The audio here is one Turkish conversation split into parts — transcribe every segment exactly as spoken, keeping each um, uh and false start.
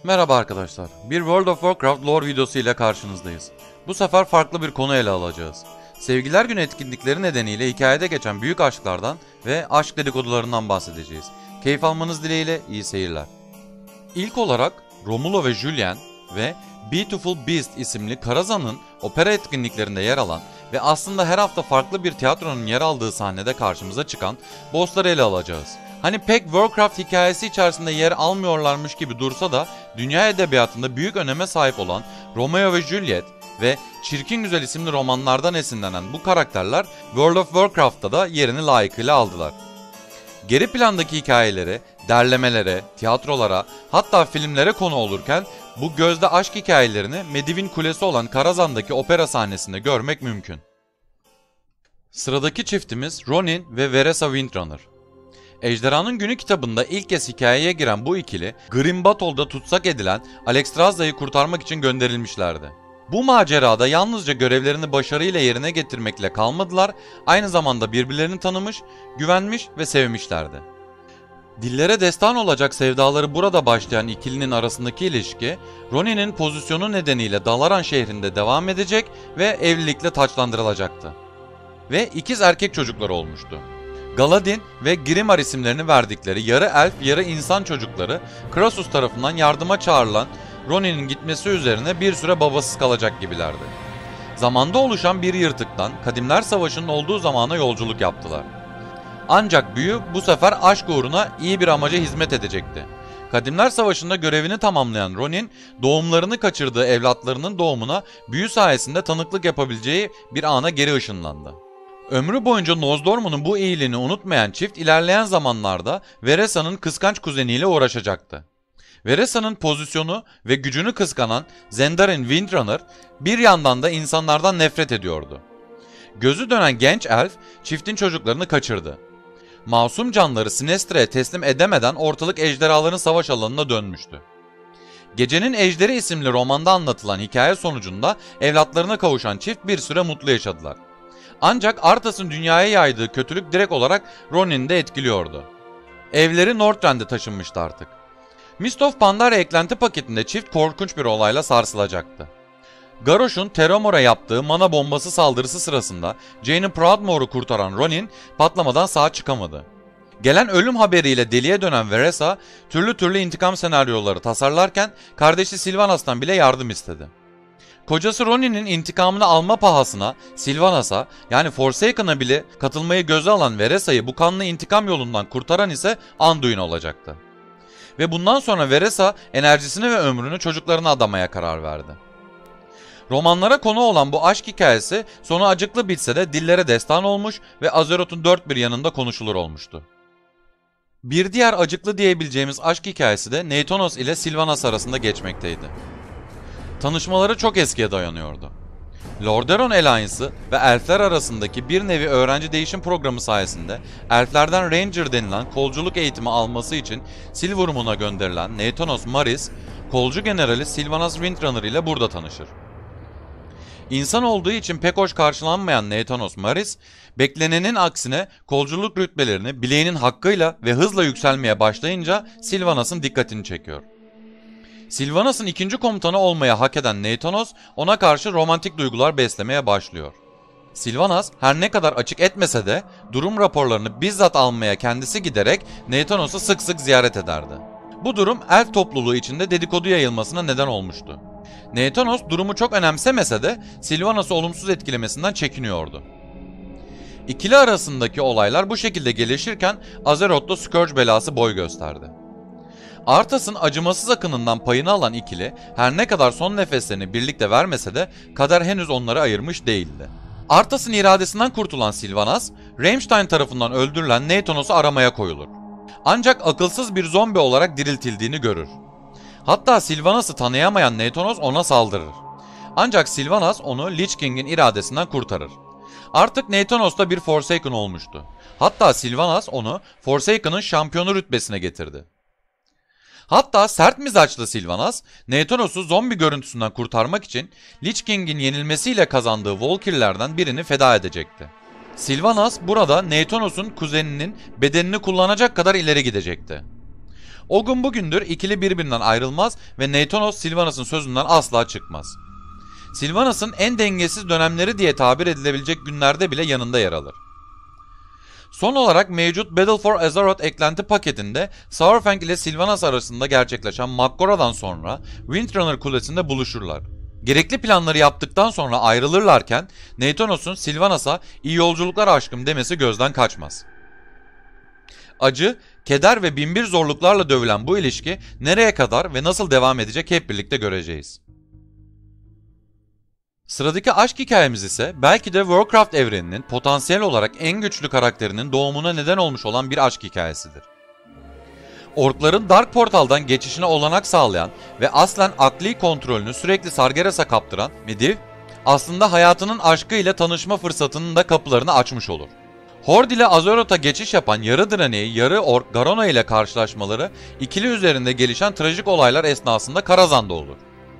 Merhaba arkadaşlar, bir World of Warcraft lore videosu ile karşınızdayız. Bu sefer farklı bir konu ele alacağız. Sevgiler Günü etkinlikleri nedeniyle hikayede geçen büyük aşklardan ve aşk dedikodularından bahsedeceğiz. Keyif almanız dileğiyle iyi seyirler. İlk olarak Romulo ve Julien ve Beautiful Beast isimli Karazhan'ın opera etkinliklerinde yer alan ve aslında her hafta farklı bir tiyatronun yer aldığı sahnede karşımıza çıkan bossları ele alacağız. Hani pek Warcraft hikayesi içerisinde yer almıyorlarmış gibi dursa da dünya edebiyatında büyük öneme sahip olan Romeo ve Juliet ve Çirkin Güzel isimli romanlardan esinlenen bu karakterler World of Warcraft'ta da yerini layıkıyla aldılar. Geri plandaki hikayeleri, derlemelere, tiyatrolara, hatta filmlere konu olurken bu gözde aşk hikayelerini Medivh'in kulesi olan Karazhan'daki opera sahnesinde görmek mümkün. Sıradaki çiftimiz Ronin ve Veresa Windrunner. Ejderhanın Günü kitabında ilk kez hikayeye giren bu ikili, Grim Battle'da tutsak edilen Alexstrasza'yı kurtarmak için gönderilmişlerdi. Bu macerada yalnızca görevlerini başarıyla yerine getirmekle kalmadılar, aynı zamanda birbirlerini tanımış, güvenmiş ve sevmişlerdi. Dillere destan olacak sevdaları burada başlayan ikilinin arasındaki ilişki, Ronin'in pozisyonu nedeniyle Dalaran şehrinde devam edecek ve evlilikle taçlandırılacaktı. Ve ikiz erkek çocukları olmuştu. Galadin ve Grimar isimlerini verdikleri yarı elf yarı insan çocukları Krasus tarafından yardıma çağrılan Ronin'in gitmesi üzerine bir süre babasız kalacak gibilerdi. Zamanda oluşan bir yırtıktan Kadimler Savaşı'nın olduğu zamana yolculuk yaptılar. Ancak büyü bu sefer aşk uğruna iyi bir amaca hizmet edecekti. Kadimler Savaşı'nda görevini tamamlayan Ronin, doğumlarını kaçırdığı evlatlarının doğumuna büyü sayesinde tanıklık yapabileceği bir ana geri ışınlandı. Ömrü boyunca Nozdormu'nun bu iyiliğini unutmayan çift ilerleyen zamanlarda Veresa'nın kıskanç kuzeniyle uğraşacaktı. Veresa'nın pozisyonu ve gücünü kıskanan Zendarin Windrunner bir yandan da insanlardan nefret ediyordu. Gözü dönen genç elf çiftin çocuklarını kaçırdı. Masum canları Sinestra'ya teslim edemeden ortalık ejderhaların savaş alanına dönmüştü. Gecenin Ejderi isimli romanda anlatılan hikaye sonucunda evlatlarına kavuşan çift bir süre mutlu yaşadılar. Ancak Arthas'ın dünyaya yaydığı kötülük direkt olarak Ronin'i de etkiliyordu. Evleri Northrend'e taşınmıştı artık. Mist of Pandaria eklenti paketinde çift korkunç bir olayla sarsılacaktı. Garrosh'un Terramor'a yaptığı mana bombası saldırısı sırasında Jane Proudmoore'u kurtaran Ronin patlamadan sağ çıkamadı. Gelen ölüm haberiyle deliye dönen Veresa türlü türlü intikam senaryoları tasarlarken kardeşi Sylvanas'tan bile yardım istedi. Kocası Ronin'in intikamını alma pahasına Sylvanas'a yani Forsaken'a bile katılmayı göze alan Veresa'yı bu kanlı intikam yolundan kurtaran ise Anduin olacaktı. Ve bundan sonra Veresa enerjisini ve ömrünü çocuklarına adamaya karar verdi. Romanlara konu olan bu aşk hikayesi sonu acıklı bitse de dillere destan olmuş ve Azeroth'un dört bir yanında konuşulur olmuştu. Bir diğer acıklı diyebileceğimiz aşk hikayesi de Neytonos ile Sylvanas arasında geçmekteydi. Tanışmaları çok eskiye dayanıyordu. Lordaeron Alliance'ı ve elfler arasındaki bir nevi öğrenci değişim programı sayesinde elflerden Ranger denilen kolculuk eğitimi alması için Silvermoon'a gönderilen Neytonos Maris, kolcu generali Sylvanas Windrunner ile burada tanışır. İnsan olduğu için pek hoş karşılanmayan Neytonos Maris, beklenenin aksine kolculuk rütbelerini bileğinin hakkıyla ve hızla yükselmeye başlayınca Sylvanas'ın dikkatini çekiyor. Sylvanas'ın ikinci komutanı olmaya hak eden Neytonos ona karşı romantik duygular beslemeye başlıyor. Sylvanas her ne kadar açık etmese de durum raporlarını bizzat almaya kendisi giderek Neytonos'u sık sık ziyaret ederdi. Bu durum elf topluluğu içinde dedikodu yayılmasına neden olmuştu. Neytonos durumu çok önemsemese de Sylvanas'ı olumsuz etkilemesinden çekiniyordu. İkili arasındaki olaylar bu şekilde gelişirken Azeroth'ta Scourge belası boy gösterdi. Arthas'ın acımasız akınından payını alan ikili her ne kadar son nefeslerini birlikte vermese de kader henüz onları ayırmış değildi. Arthas'ın iradesinden kurtulan Sylvanas, Rammstein tarafından öldürülen Neytonos'u aramaya koyulur. Ancak akılsız bir zombi olarak diriltildiğini görür. Hatta Sylvanas'ı tanıyamayan Neytonos ona saldırır. Ancak Sylvanas onu Lich King'in iradesinden kurtarır. Artık Neytonos da bir Forsaken olmuştu. Hatta Sylvanas onu Forsaken'ın şampiyonu rütbesine getirdi. Hatta sert mizaçlı Sylvanas, Neytonos'u zombi görüntüsünden kurtarmak için Lich King'in yenilmesiyle kazandığı Valkyrie'lerden birini feda edecekti. Sylvanas burada Neytonos'un kuzeninin bedenini kullanacak kadar ileri gidecekti. O gün bugündür ikili birbirinden ayrılmaz ve Neytonos Sylvanas'ın sözünden asla çıkmaz. Sylvanas'ın en dengesiz dönemleri diye tabir edilebilecek günlerde bile yanında yer alır. Son olarak mevcut Battle for Azeroth eklenti paketinde Saurfang ile Sylvanas arasında gerçekleşen Makgora'dan sonra Windrunner Kulesi'nde buluşurlar. Gerekli planları yaptıktan sonra ayrılırlarken Neytonos'un Sylvanas'a iyi yolculuklar aşkım demesi gözden kaçmaz. Acı, keder ve binbir zorluklarla dövülen bu ilişki nereye kadar ve nasıl devam edecek hep birlikte göreceğiz. Sıradaki aşk hikayemiz ise belki de Warcraft evreninin potansiyel olarak en güçlü karakterinin doğumuna neden olmuş olan bir aşk hikayesidir. Orkların Dark Portal'dan geçişine olanak sağlayan ve aslen akli kontrolünü sürekli Sargeras'a kaptıran Medivh, aslında hayatının aşkıyla tanışma fırsatının da kapılarını açmış olur. Horde ile Azeroth'a geçiş yapan yarı Draenei, yarı Ork Garona ile karşılaşmaları ikili üzerinde gelişen trajik olaylar esnasında Karazhan'da olur.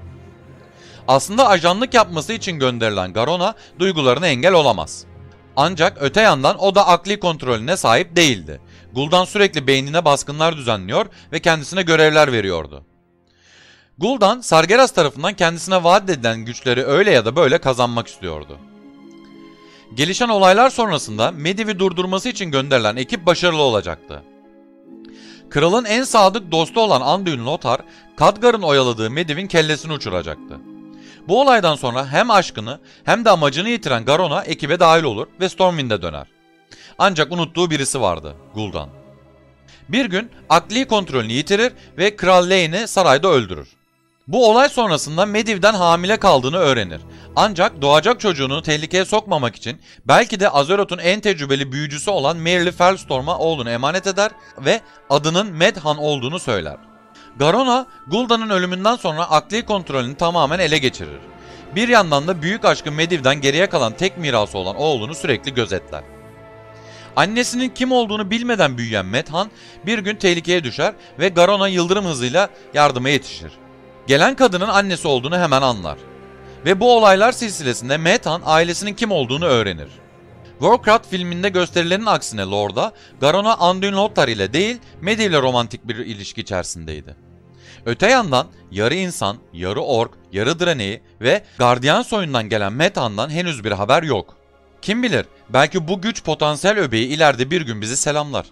Aslında ajanlık yapması için gönderilen Garona duygularına engel olamaz. Ancak öte yandan o da akli kontrolüne sahip değildi. Gul'dan sürekli beynine baskınlar düzenliyor ve kendisine görevler veriyordu. Gul'dan Sargeras tarafından kendisine vaat edilen güçleri öyle ya da böyle kazanmak istiyordu. Gelişen olaylar sonrasında Medivh'i durdurması için gönderilen ekip başarılı olacaktı. Kralın en sadık dostu olan Anduin Lothar, Khadgar'ın oyaladığı Medivh'in kellesini uçuracaktı. Bu olaydan sonra hem aşkını hem de amacını yitiren Garona ekibe dahil olur ve Stormwind'e döner. Ancak unuttuğu birisi vardı, Gul'dan. Bir gün akli kontrolünü yitirir ve Kral Laine'i sarayda öldürür. Bu olay sonrasında Medivh'den hamile kaldığını öğrenir. Ancak doğacak çocuğunu tehlikeye sokmamak için belki de Azeroth'un en tecrübeli büyücüsü olan Merrily Felstorm'a oğlunu emanet eder ve adının Medhan olduğunu söyler. Garona, Gul'dan'ın ölümünden sonra akli kontrolünü tamamen ele geçirir. Bir yandan da büyük aşkı Medivh'den geriye kalan tek mirası olan oğlunu sürekli gözetler. Annesinin kim olduğunu bilmeden büyüyen Medhan bir gün tehlikeye düşer ve Garona yıldırım hızıyla yardıma yetişir. Gelen kadının annesi olduğunu hemen anlar. Ve bu olaylar silsilesinde Medhan ailesinin kim olduğunu öğrenir. Warcraft filminde gösterilenin aksine Lore'da Garona Anduin Lothar ile değil Medivh ile romantik bir ilişki içerisindeydi. Öte yandan yarı insan, yarı ork, yarı Draenei ve gardiyan soyundan gelen Medhan'dan henüz bir haber yok. Kim bilir, belki bu güç potansiyel öbeği ileride bir gün bizi selamlar.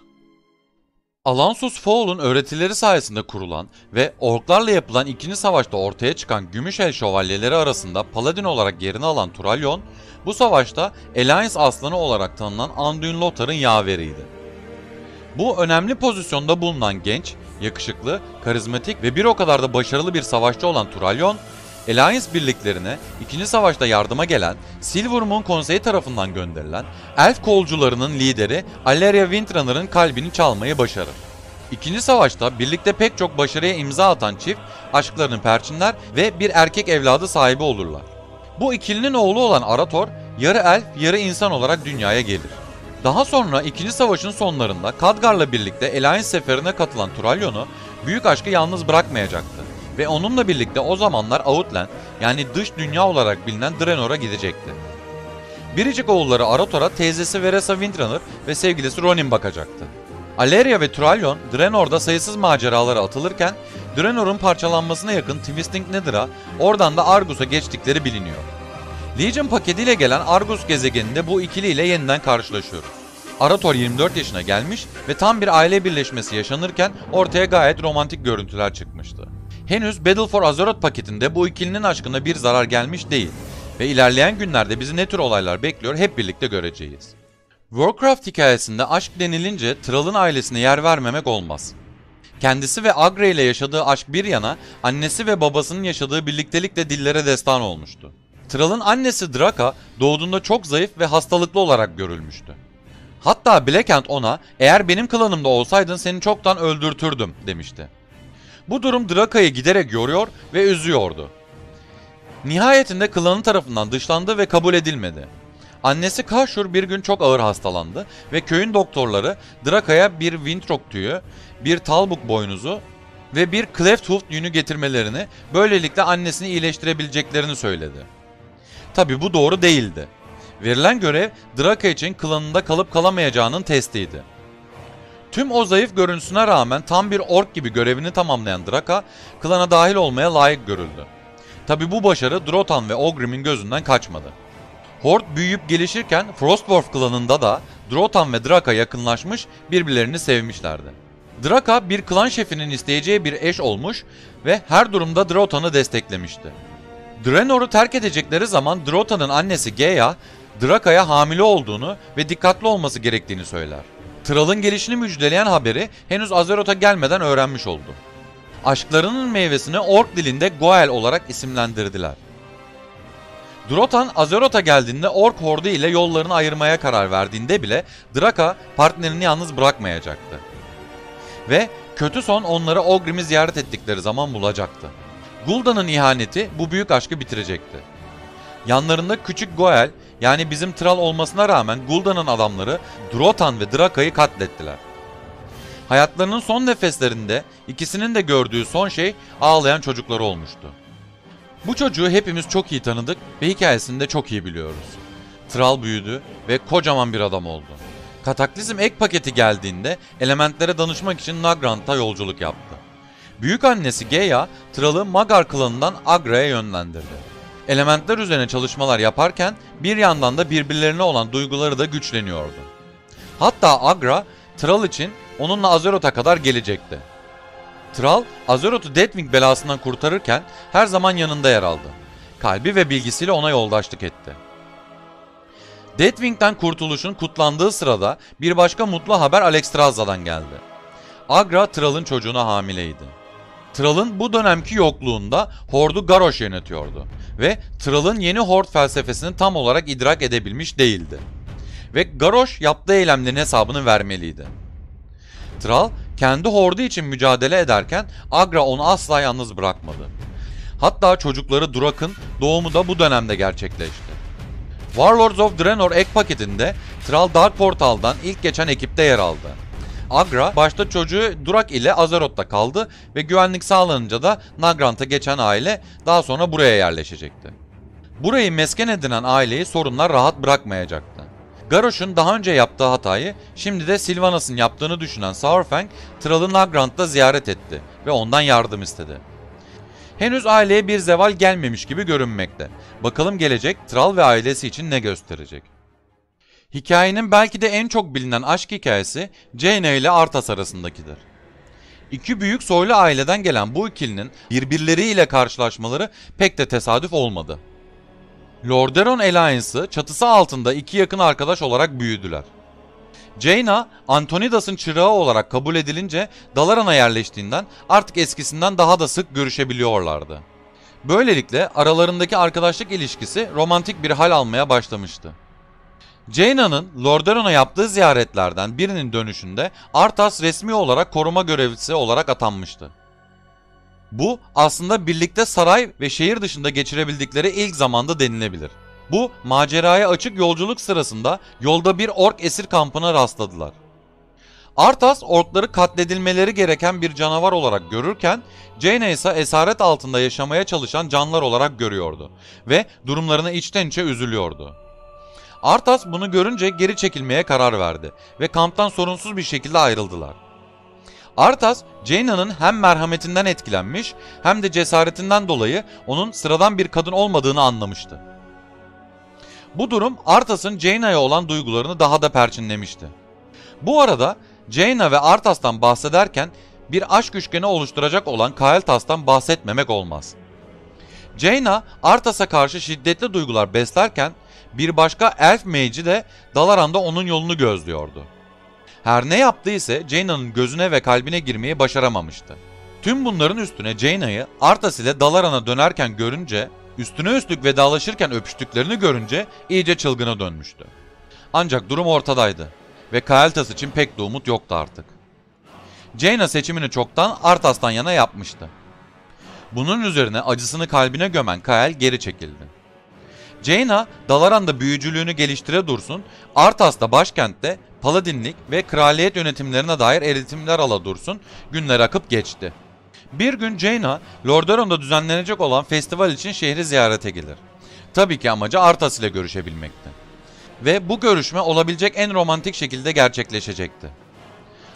Alansus Foal'un öğretileri sayesinde kurulan ve orklarla yapılan ikinci savaşta ortaya çıkan Gümüşel Şövalyeleri arasında Paladin olarak yerini alan Turalyon, bu savaşta Alliance aslanı olarak tanınan Anduin Lothar'ın yaveriydi. Bu önemli pozisyonda bulunan genç, yakışıklı, karizmatik ve bir o kadar da başarılı bir savaşçı olan Turalyon, Alliance birliklerine ikinci savaşta yardıma gelen Silvermoon Konseyi tarafından gönderilen elf kolcularının lideri Alleria Windrunner'ın kalbini çalmayı başarır. İkinci savaşta birlikte pek çok başarıya imza atan çift aşklarını perçinler ve bir erkek evladı sahibi olurlar. Bu ikilinin oğlu olan Arator yarı elf yarı insan olarak dünyaya gelir. Daha sonra ikinci savaşın sonlarında Khadgar'la birlikte Alliance seferine katılan Turalyon'u büyük aşkı yalnız bırakmayacaktı. Ve onunla birlikte o zamanlar Outland yani dış dünya olarak bilinen Draenor'a gidecekti. Biricik oğulları Arator'a teyzesi Veresa Windrunner ve sevgilisi Ronin bakacaktı. Alleria ve Turalyon Draenor'da sayısız maceralara atılırken Draenor'un parçalanmasına yakın Twisting Nether'a oradan da Argus'a geçtikleri biliniyor. Legion paketiyle gelen Argus gezegeninde bu ikiliyle yeniden karşılaşıyoruz. Arator yirmi dört yaşına gelmiş ve tam bir aile birleşmesi yaşanırken ortaya gayet romantik görüntüler çıkmıştı. Henüz Battle for Azeroth paketinde bu ikilinin aşkına bir zarar gelmiş değil ve ilerleyen günlerde bizi ne tür olaylar bekliyor hep birlikte göreceğiz. Warcraft hikayesinde aşk denilince Thrall'ın ailesine yer vermemek olmaz. Kendisi ve Agre ile yaşadığı aşk bir yana, annesi ve babasının yaşadığı birliktelik de dillere destan olmuştu. Thrall'ın annesi Draka doğduğunda çok zayıf ve hastalıklı olarak görülmüştü. Hatta Blackhand ona "Eğer benim klanımda olsaydın seni çoktan öldürtürdüm" demişti. Bu durum Draka'yı giderek yoruyor ve üzüyordu. Nihayetinde klanı tarafından dışlandı ve kabul edilmedi. Annesi Kashur bir gün çok ağır hastalandı ve köyün doktorları Draka'ya bir Windrock tüyü, bir Talbuk boynuzu ve bir Cleft Hoof yünü getirmelerini, böylelikle annesini iyileştirebileceklerini söyledi. Tabi bu doğru değildi. Verilen görev Draka için klanında kalıp kalamayacağının testiydi. Tüm o zayıf görüntüsüne rağmen tam bir ork gibi görevini tamamlayan Draka, klana dahil olmaya layık görüldü. Tabi bu başarı Drotan ve Ogrim'in gözünden kaçmadı. Horde büyüyüp gelişirken Frostdwarf klanında da Drotan ve Draka yakınlaşmış, birbirlerini sevmişlerdi. Draka bir klan şefinin isteyeceği bir eş olmuş ve her durumda Drotan'ı desteklemişti. Draenor'u terk edecekleri zaman Drotan'ın annesi Geya, Draka'ya hamile olduğunu ve dikkatli olması gerektiğini söyler. Thrall'ın gelişini müjdeleyen haberi henüz Azeroth'a gelmeden öğrenmiş oldu. Aşklarının meyvesini ork dilinde Goel olarak isimlendirdiler. Drotan Azeroth'a geldiğinde ork hordu ile yollarını ayırmaya karar verdiğinde bile Draka partnerini yalnız bırakmayacaktı. Ve kötü son onları Ogrim'i ziyaret ettikleri zaman bulacaktı. Gul'dan'ın ihaneti bu büyük aşkı bitirecekti. Yanlarında küçük Goel, yani bizim Thrall olmasına rağmen Gul'dan'ın adamları Drotan ve Draka'yı katlettiler. Hayatlarının son nefeslerinde ikisinin de gördüğü son şey ağlayan çocukları olmuştu. Bu çocuğu hepimiz çok iyi tanıdık ve hikayesini de çok iyi biliyoruz. Thrall büyüdü ve kocaman bir adam oldu. Kataklizm ek paketi geldiğinde elementlere danışmak için Nagrand'a yolculuk yaptı. Büyük annesi Geya, Thrall'ı Magar klanından Agra'ya yönlendirdi. Elementler üzerine çalışmalar yaparken bir yandan da birbirlerine olan duyguları da güçleniyordu. Hatta Agra, Thrall için onunla Azeroth'a kadar gelecekti. Thrall, Azeroth'u Deathwing belasından kurtarırken her zaman yanında yer aldı. Kalbi ve bilgisiyle ona yoldaşlık etti. Deathwing'den kurtuluşun kutlandığı sırada bir başka mutlu haber Alexstrasza'dan geldi. Agra, Thrall'ın çocuğuna hamileydi. Thrall'ın bu dönemki yokluğunda Horde'u Garrosh yönetiyordu ve Thrall'ın yeni Horde felsefesini tam olarak idrak edebilmiş değildi. Ve Garrosh yaptığı eylemlerin hesabını vermeliydi. Thrall kendi Horde'u için mücadele ederken Agra onu asla yalnız bırakmadı. Hatta çocukları Durak'ın doğumu da bu dönemde gerçekleşti. Warlords of Draenor ek paketinde Thrall Dark Portal'dan ilk geçen ekipte yer aldı. Agra başta çocuğu Durak ile Azeroth'ta kaldı ve güvenlik sağlanınca da Nagrand'a geçen aile daha sonra buraya yerleşecekti. Burayı mesken edinen aileyi sorunlar rahat bırakmayacaktı. Garrosh'un daha önce yaptığı hatayı şimdi de Sylvanas'ın yaptığını düşünen Saurfang, Thrall'ı Nagrand'da ziyaret etti ve ondan yardım istedi. Henüz aileye bir zeval gelmemiş gibi görünmekte. Bakalım gelecek Thrall ve ailesi için ne gösterecek? Hikayenin belki de en çok bilinen aşk hikayesi Jaina ile Arthas arasındakidir. İki büyük soylu aileden gelen bu ikilinin birbirleriyle karşılaşmaları pek de tesadüf olmadı. Lordaeron Alliance'ı çatısı altında iki yakın arkadaş olarak büyüdüler. Jaina, Antonidas'ın çırağı olarak kabul edilince Dalaran'a yerleştiğinden artık eskisinden daha da sık görüşebiliyorlardı. Böylelikle aralarındaki arkadaşlık ilişkisi romantik bir hal almaya başlamıştı. Jaina'nın Lordaeron'a yaptığı ziyaretlerden birinin dönüşünde Arthas resmi olarak koruma görevlisi olarak atanmıştı. Bu aslında birlikte saray ve şehir dışında geçirebildikleri ilk zamanda denilebilir. Bu maceraya açık yolculuk sırasında yolda bir ork esir kampına rastladılar. Arthas orkları katledilmeleri gereken bir canavar olarak görürken Jaina ise esaret altında yaşamaya çalışan canlılar olarak görüyordu ve durumlarına içten içe üzülüyordu. Arthas bunu görünce geri çekilmeye karar verdi ve kamptan sorunsuz bir şekilde ayrıldılar. Arthas, Jaina'nın hem merhametinden etkilenmiş hem de cesaretinden dolayı onun sıradan bir kadın olmadığını anlamıştı. Bu durum Arthas'ın Jaina'ya olan duygularını daha da perçinlemişti. Bu arada Jaina ve Arthas'tan bahsederken bir aşk üçgeni oluşturacak olan Kael'thas'tan bahsetmemek olmaz. Jaina, Arthas'a karşı şiddetli duygular beslerken bir başka Elf Mage'i de Dalaran'da onun yolunu gözlüyordu. Her ne yaptıysa Jaina'nın gözüne ve kalbine girmeyi başaramamıştı. Tüm bunların üstüne Jaina'yı Arthas ile Dalaran'a dönerken görünce, üstüne üstlük vedalaşırken öpüştüklerini görünce iyice çılgına dönmüştü. Ancak durum ortadaydı ve Kael'thas için pek de umut yoktu artık. Jaina seçimini çoktan Arthas'tan yana yapmıştı. Bunun üzerine acısını kalbine gömen Kael geri çekildi. Jaina, Dalaran'da büyücülüğünü geliştire dursun, Arthas'ta başkentte paladinlik ve kraliyet yönetimlerine dair eğitimler ala dursun, günler akıp geçti. Bir gün Jaina, Lordaeron'da düzenlenecek olan festival için şehri ziyarete gelir. Tabii ki amacı Arthas ile görüşebilmekti. Ve bu görüşme olabilecek en romantik şekilde gerçekleşecekti.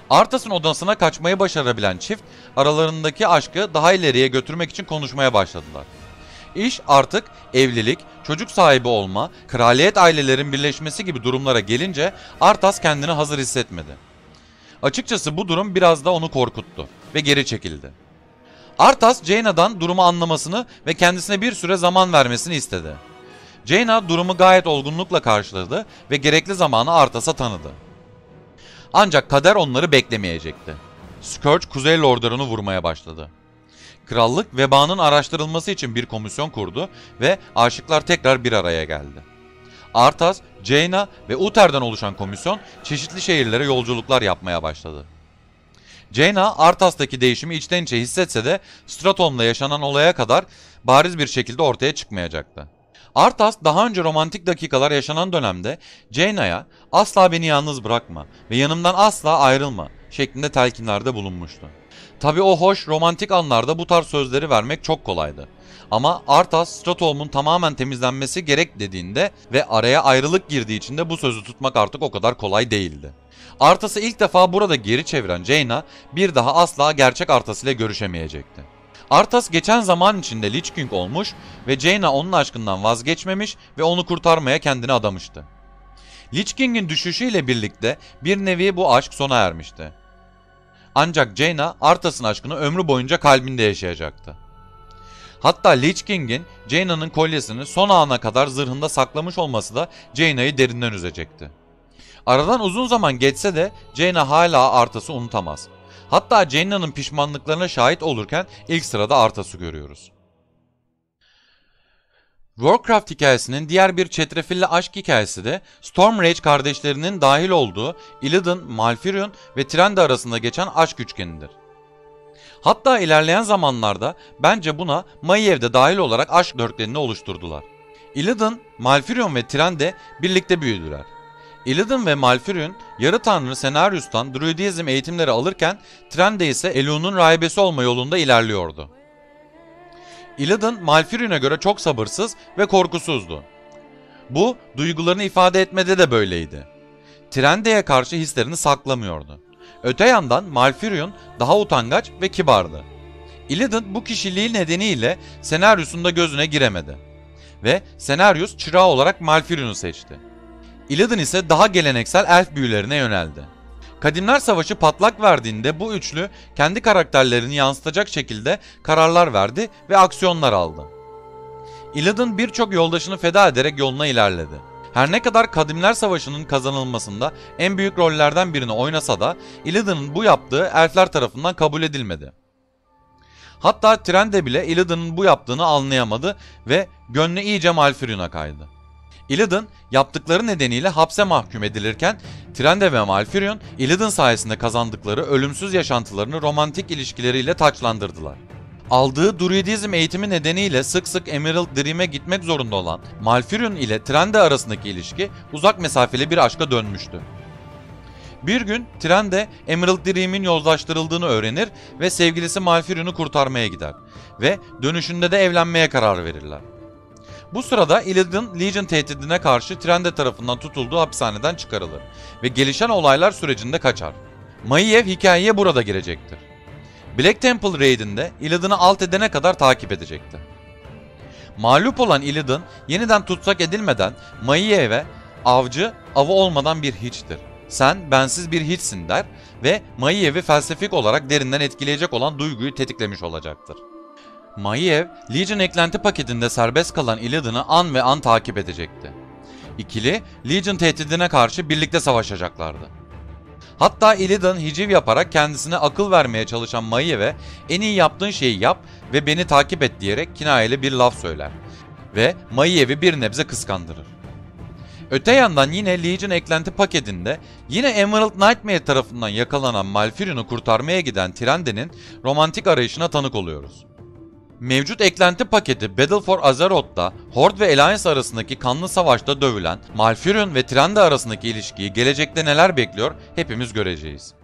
Arthas'ın odasına kaçmayı başarabilen çift aralarındaki aşkı daha ileriye götürmek için konuşmaya başladılar. İş artık evlilik, çocuk sahibi olma, kraliyet ailelerin birleşmesi gibi durumlara gelince Arthas kendini hazır hissetmedi. Açıkçası bu durum biraz da onu korkuttu ve geri çekildi. Arthas, Jaina'dan durumu anlamasını ve kendisine bir süre zaman vermesini istedi. Jaina durumu gayet olgunlukla karşıladı ve gerekli zamanı Arthas'a tanıdı. Ancak kader onları beklemeyecekti. Scourge Kuzey Lordlarını vurmaya başladı. Krallık vebanın araştırılması için bir komisyon kurdu ve aşıklar tekrar bir araya geldi. Arthas, Jaina ve Uther'den oluşan komisyon çeşitli şehirlere yolculuklar yapmaya başladı. Jaina, Arthas'taki değişimi içten içe hissetse de Stratholme'da yaşanan olaya kadar bariz bir şekilde ortaya çıkmayacaktı. Arthas daha önce romantik dakikalar yaşanan dönemde Jaina'ya "asla beni yalnız bırakma ve yanımdan asla ayrılma" şeklinde telkinlerde bulunmuştu. Tabi o hoş romantik anlarda bu tarz sözleri vermek çok kolaydı. Ama Arthas, Stratholme'un tamamen temizlenmesi gerek dediğinde ve araya ayrılık girdiği için de bu sözü tutmak artık o kadar kolay değildi. Arthas'ı ilk defa burada geri çeviren Jaina bir daha asla gerçek Arthas ile görüşemeyecekti. Arthas geçen zaman içinde Lich King olmuş ve Jaina onun aşkından vazgeçmemiş ve onu kurtarmaya kendini adamıştı. Lich King'in düşüşüyle birlikte bir nevi bu aşk sona ermişti. Ancak Jaina, Arthas'ın aşkını ömrü boyunca kalbinde yaşayacaktı. Hatta Lich King'in Jaina'nın kolyesini son ana kadar zırhında saklamış olması da Jaina'yı derinden üzecekti. Aradan uzun zaman geçse de Jaina hala Arthas'ı unutamaz. Hatta Jaina'nın pişmanlıklarına şahit olurken ilk sırada Arthas'ı görüyoruz. Warcraft hikayesinin diğer bir çetrefilli aşk hikayesi de Stormrage kardeşlerinin dahil olduğu Illidan, Malfurion ve Tyrande arasında geçen aşk üçgenidir. Hatta ilerleyen zamanlarda bence buna Maiev de dahil olarak aşk dörtgenini oluşturdular. Illidan, Malfurion ve Tyrande birlikte büyüdüler. Illidan ve Malfurion yarı tanrı Cenarius'tan Druidizm eğitimleri alırken Tyrande ise Elu'nun rahibesi olma yolunda ilerliyordu. Illidan, Malfurion'a göre çok sabırsız ve korkusuzdu. Bu, duygularını ifade etmede de böyleydi. Tyrande'ye karşı hislerini saklamıyordu. Öte yandan Malfurion daha utangaç ve kibardı. Illidan bu kişiliği nedeniyle Cenarius'un da gözüne giremedi. Ve Cenarius çırağı olarak Malfurion'u seçti. Illidan ise daha geleneksel elf büyülerine yöneldi. Kadimler Savaşı patlak verdiğinde bu üçlü kendi karakterlerini yansıtacak şekilde kararlar verdi ve aksiyonlar aldı. Illidan birçok yoldaşını feda ederek yoluna ilerledi. Her ne kadar Kadimler Savaşı'nın kazanılmasında en büyük rollerden birini oynasa da Illidan'ın bu yaptığı elfler tarafından kabul edilmedi. Hatta Tyrande bile Illidan'ın bu yaptığını anlayamadı ve gönlü iyice Malfurion'a kaydı. Illidan yaptıkları nedeniyle hapse mahkum edilirken Tyrande ve Malfurion Illidan sayesinde kazandıkları ölümsüz yaşantılarını romantik ilişkileriyle taçlandırdılar. Aldığı Druidizm eğitimi nedeniyle sık sık Emerald Dream'e gitmek zorunda olan Malfurion ile Tyrande arasındaki ilişki uzak mesafeli bir aşka dönmüştü. Bir gün Tyrande Emerald Dream'in yozlaştırıldığını öğrenir ve sevgilisi Malfurion'u kurtarmaya gider ve dönüşünde de evlenmeye karar verirler. Bu sırada Illidan, Legion tehdidine karşı Tyrande tarafından tutulduğu hapishaneden çıkarılır ve gelişen olaylar sürecinde kaçar. Maiev hikayeye burada girecektir. Black Temple Raid'inde Illidan'ı alt edene kadar takip edecekti. Mağlup olan Illidan yeniden tutsak edilmeden Maiev'e "avcı, avı olmadan bir hiçtir. Sen bensiz bir hiçsin" der ve Maiev'i felsefik olarak derinden etkileyecek olan duyguyu tetiklemiş olacaktır. Maiev, Legion eklenti paketinde serbest kalan Illidan'ı an ve an takip edecekti. İkili, Legion tehdidine karşı birlikte savaşacaklardı. Hatta Illidan hiciv yaparak kendisine akıl vermeye çalışan Maiev'e "en iyi yaptığın şeyi yap ve beni takip et" diyerek kinayeli bir laf söyler ve Maiev'i bir nebze kıskandırır. Öte yandan yine Legion eklenti paketinde yine Emerald Nightmare tarafından yakalanan Malfurion'u kurtarmaya giden Tyrande'nin romantik arayışına tanık oluyoruz. Mevcut eklenti paketi Battle for Azeroth'ta Horde ve Alliance arasındaki kanlı savaşta dövülen Malfurion ve Tyrande arasındaki ilişkiyi gelecekte neler bekliyor hepimiz göreceğiz.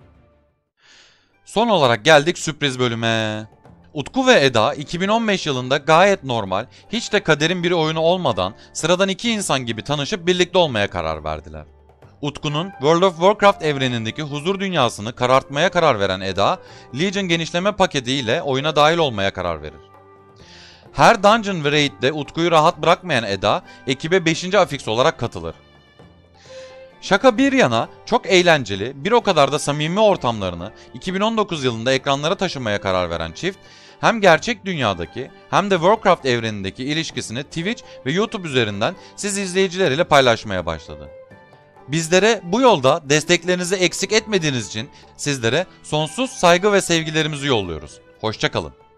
Son olarak geldik sürpriz bölüme. Utku ve Eda iki bin on beş yılında gayet normal, hiç de kaderin bir oyunu olmadan sıradan iki insan gibi tanışıp birlikte olmaya karar verdiler. Utku'nun World of Warcraft evrenindeki huzur dünyasını karartmaya karar veren Eda, Legion genişleme paketi ile oyuna dahil olmaya karar verir. Her dungeon ve raid'de Utku'yu rahat bırakmayan Eda, ekibe beşinci afiks olarak katılır. Şaka bir yana çok eğlenceli, bir o kadar da samimi ortamlarını iki bin on dokuz yılında ekranlara taşımaya karar veren çift, hem gerçek dünyadaki hem de Warcraft evrenindeki ilişkisini Twitch ve YouTube üzerinden siz izleyiciler ile paylaşmaya başladı. Bizlere bu yolda desteklerinizi eksik etmediğiniz için sizlere sonsuz saygı ve sevgilerimizi yolluyoruz. Hoşça kalın.